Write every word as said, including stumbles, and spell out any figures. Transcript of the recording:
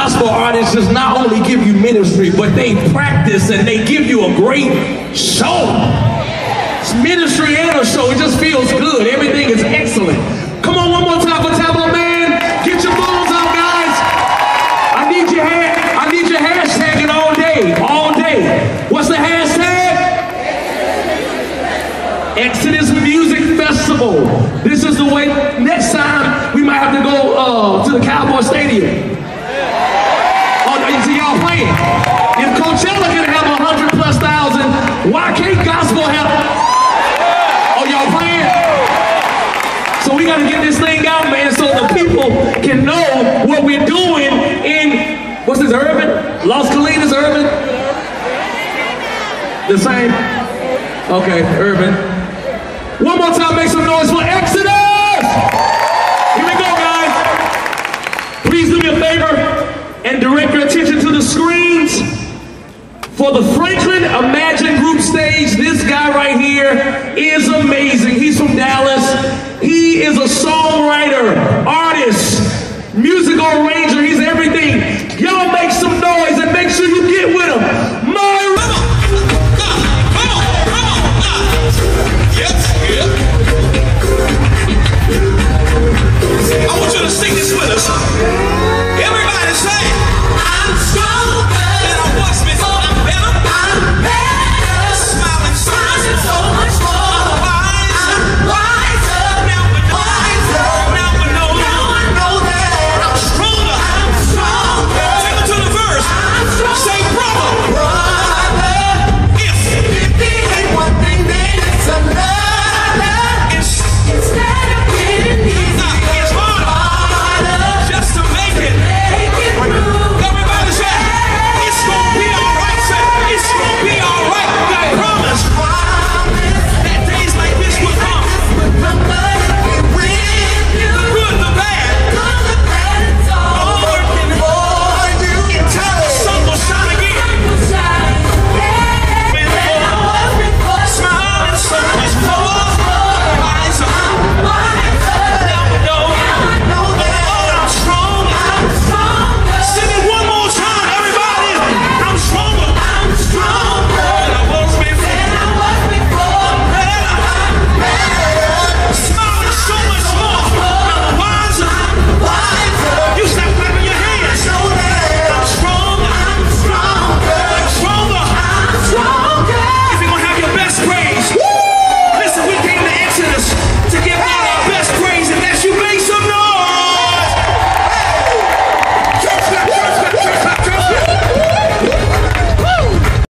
gospel artists just not only give you ministry, but they practice and they give you a great show. It's ministry and a show. It just feels good. Everything is excellent. Come on, one more time for Tableau Man. Get your phones out, guys. I need your ha I need your hashtagging all day, all day. What's the hashtag? Exodus Music Festival. This is the way. Next time we might have to go uh, to the Cowboy Stadium. Oh, you see y'all playing. If Coachella can have a hundred plus thousand, why can't gospel have? Oh, y'all playing? So we gotta get this thing out, man, so the people can know what we're doing in, what's this, Urban? Las Colinas, Urban? The same? Okay, Urban. One more time, make some noise for Exodus! Here we go, guys. Please do me a favor and direct your attention to the screens for the Franklin Imagine Group stage.